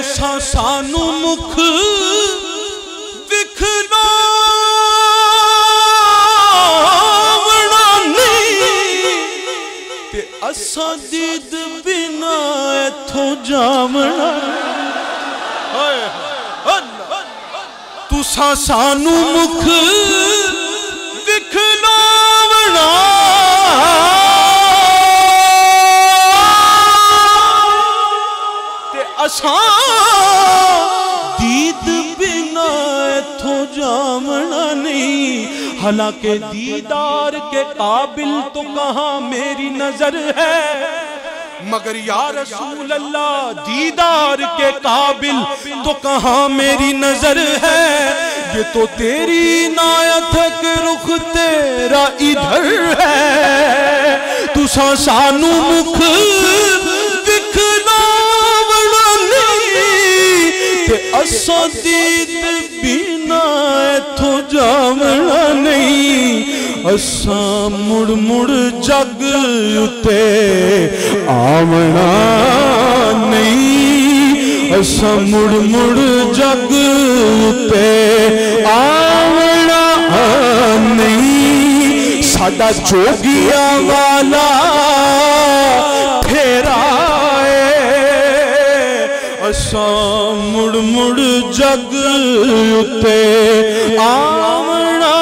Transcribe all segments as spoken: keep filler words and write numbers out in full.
तुसां सानू मुख विखलावना नहीं ते असां दीद बिना इथों जावना। तुसां सानू मुख विखलावना ते असां दीद बिना इथों जावना नहीं। हालांकि दीदार के काबिल तो कहाँ मेरी नजर है, मगर या रसूल अल्लाह दीदार के काबिल तो कहाँ मेरी नजर है। ये तो तेरी इनायत है कि रुख तेरा इधर है। तुसां सानू मुख विखलावना नहीं ते असां दीद बिना इथों जावना नहीं। असां मुड़ मुड़ जग उते आवना नहीं। असां मुड़ मुड़ जग उते आवना नहीं। साडा जोगिया वाला फेरा है। असां मुड़ मुड़ जग उते आवना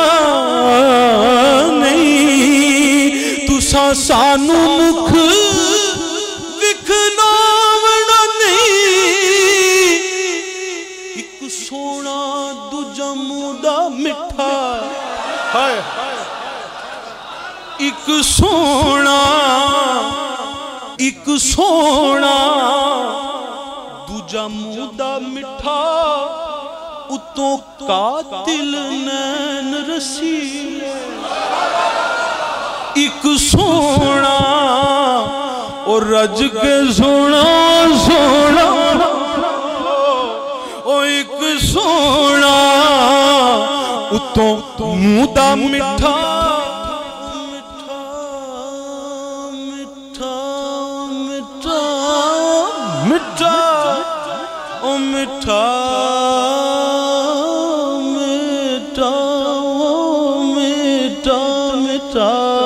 नहीं। तुसां सानू मुख विखलावना नहीं। एक सोना दूजा मूदा मिठा, एक सोना एक सोना दूजा मूदा मिठा, उतों कातिल नैन रसीले। एक सोना और रज के सोना सोना, ओ एक सोना उतों मूदा मिठा मिठा मिठा मिठा ओ मिठा मिठा ओ मिठा मिठा।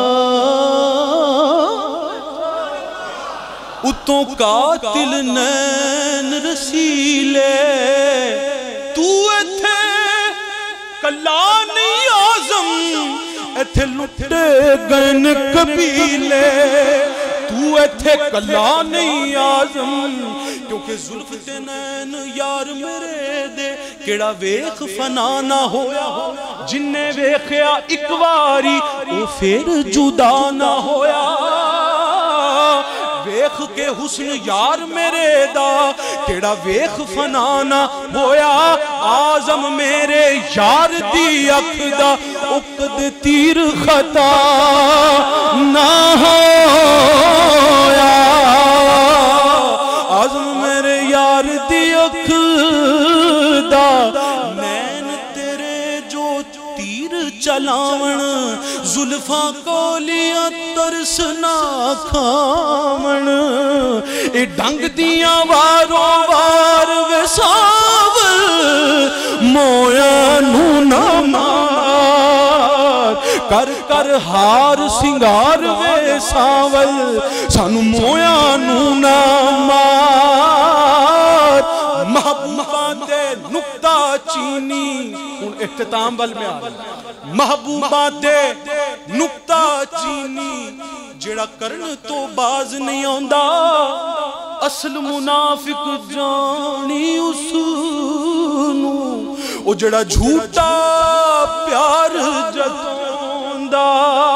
उतों कातिल नैन रसीले। तू इत्थे कला नहीं आज़म, इत्थे लुटे गए कबीले। तू इत्थे कला नहीं आज़म, क्योंकि जुल्फ ते नैन यार मेरे दे केड़ा वेख फना ना होया। जिन्ने वेख्या इक वारी ओ फिर जुदा ना होया। वेख के हुस्न यार मेरे दा केड़ा वेख फना ना होया। आज़म मेरे यार दी अख दा उकद तीर खता ना होया। आज़म मेरे यार दी अख दा नैन तेरे जो तीर चलावण। जुल्फा कोलियां तरस ना खावण। ए ढंग दियां वारों वार वसावल, मोया नू ना मार। कर कर हार सिंगार वे सावल, सानू मोया नू ना मार। महबूबा दे नुक्ता चीनी, हुण इख्तिताम वल में आ। महबूबा दे नुक्ता चीनी जेड़ा करन तो बाज नहीं आंदा। असल मुनाफिक जानी उसनू, ओ जेड़ा झूठा प्यार जतांदा।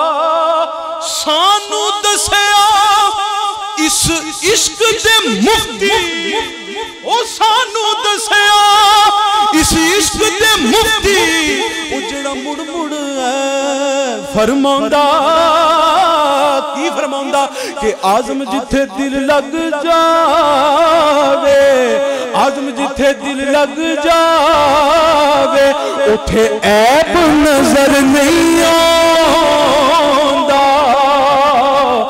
सानू दसया इस इश्क दे मुफ्ती, ओ सानू दसया इस इश्क दे मुफ्ती। ओ जेड़ा मुड़ मुड़ है फरमांदा, की फरमांदा कि आज़म जिथे दिल लग जावे, आज़म जिथे दिल लग जावे, उठे ऐब नजर नहीं आंदा।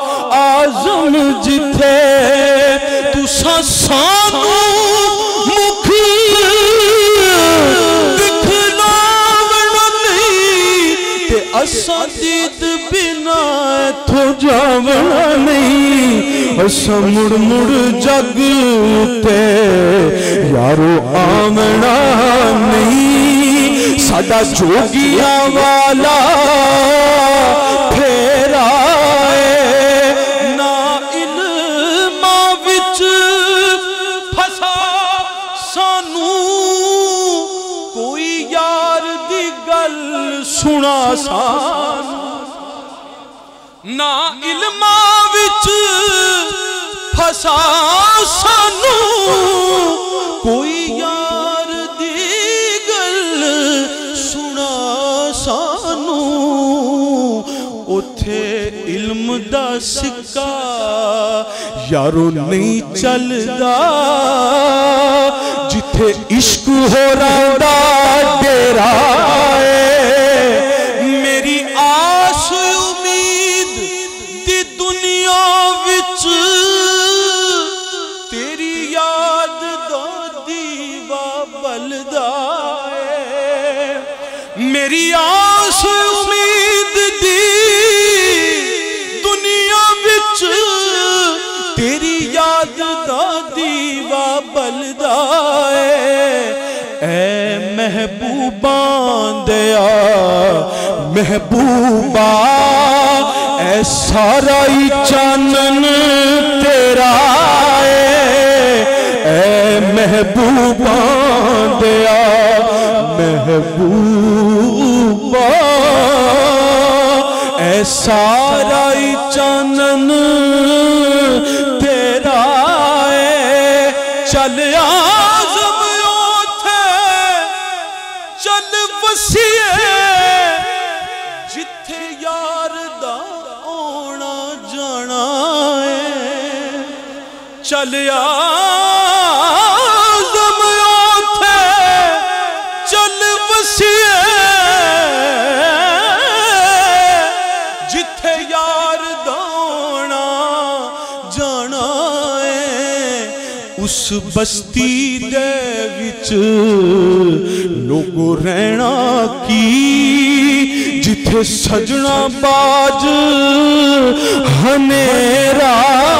आज़म जिथे तुसां सानू دید بنا ایتھو جاونا نہیں اسا مڑ مڑ جگ تے یارو آمنا نہیں ساڈا جوگیاں والا پھیرا ہے نا علماں وچ پھسا سانو کوئی یار دی گل سنا سانو نا علماں وچ پھسا سانو کوئی یار دی گل سنا سانو اتھے علم دا سکہ یارو نہیں چلدا جتھے عشق ہو رہا ڈیرا ہے میری آس امید دی دنیا وچ تیری یاد دا دیوا بلدا ہے میری آس امید دی دنیا وچ تیری یاد دا دیوا بلدا ہے اے محبوبان دیا محبوبہ اے سارا ہی چانن تیرا ہے اے محبوبان دیا محبوبہ اے سارا ہی چانن تیرا ہے چل آزم چل وسیع جتھے یار دا آنا جانا ہے چل آزم اوتھے چل وسیع جتھے یار دا آنا جانا ہے اس بستی دے وچ لوگو رہنا کی جتھے سجنا باج ہنیرا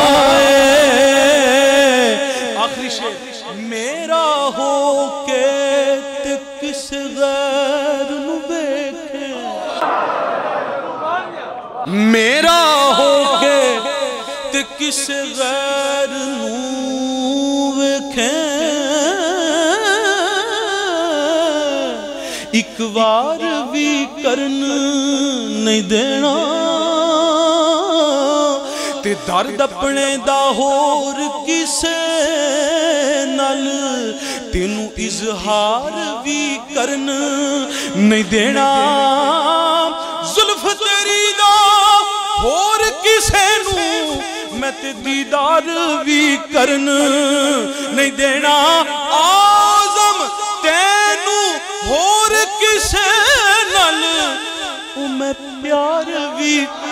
آخری شعر میرا ہو کے تے کس غیر نو بیکھے میرا ہو کے تے کس غیر نو بیکھے ایک وار بھی کرن نہیں دینا تے درد اپنے دا ہور کسے نال تینوں اظہار بھی کرن نہیں دینا زلف تیری دا ہور کسے نوں میں تے دیدار بھی کرن نہیں دینا آزم تینوں ہور کسے نال میں پیار بھی